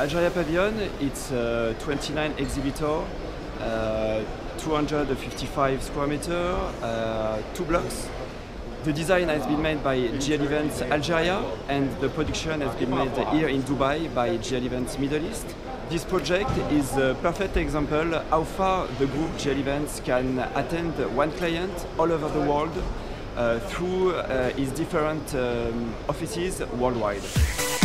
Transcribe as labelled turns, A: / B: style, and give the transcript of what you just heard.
A: Algeria Pavilion, it's 29 exhibitor, 255 square meter, 2 blocks. The design has been made by GL Events Algeria, and the production has been made here in Dubai by GL Events Middle East. This project is a perfect example how far the group GL Events can attend one client all over the world through his different offices worldwide.